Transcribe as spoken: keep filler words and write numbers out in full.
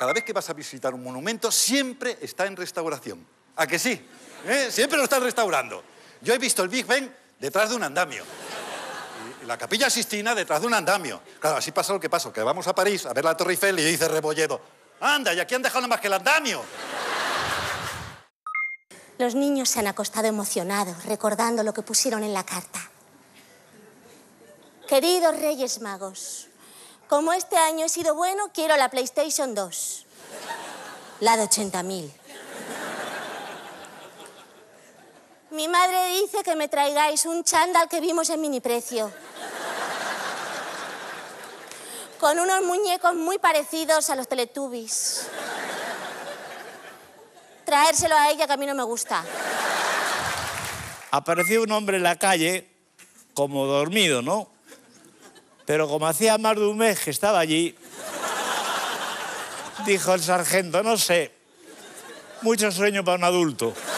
cada vez que vas a visitar un monumento, siempre está en restauración. ¿A que sí? ¿Eh? Siempre lo están restaurando. Yo he visto el Big Ben detrás de un andamio. Y la Capilla Sixtina detrás de un andamio. Claro, así pasa lo que pasa, que vamos a París a ver la Torre Eiffel y dice Rebolledo, anda, y aquí han dejado nada más que el andamio. Los niños se han acostado emocionados, recordando lo que pusieron en la carta. Queridos Reyes Magos, como este año he sido bueno, quiero la PlayStation dos. La de ochenta mil. Mi madre dice que me traigáis un chándal que vimos en Miniprecio. Con unos muñecos muy parecidos a los Teletubbies. Traérselo a ella, que a mí no me gusta. Apareció un hombre en la calle, como dormido, ¿no? Pero como hacía más de un mes que estaba allí, dijo el sargento, no sé, mucho sueño para un adulto.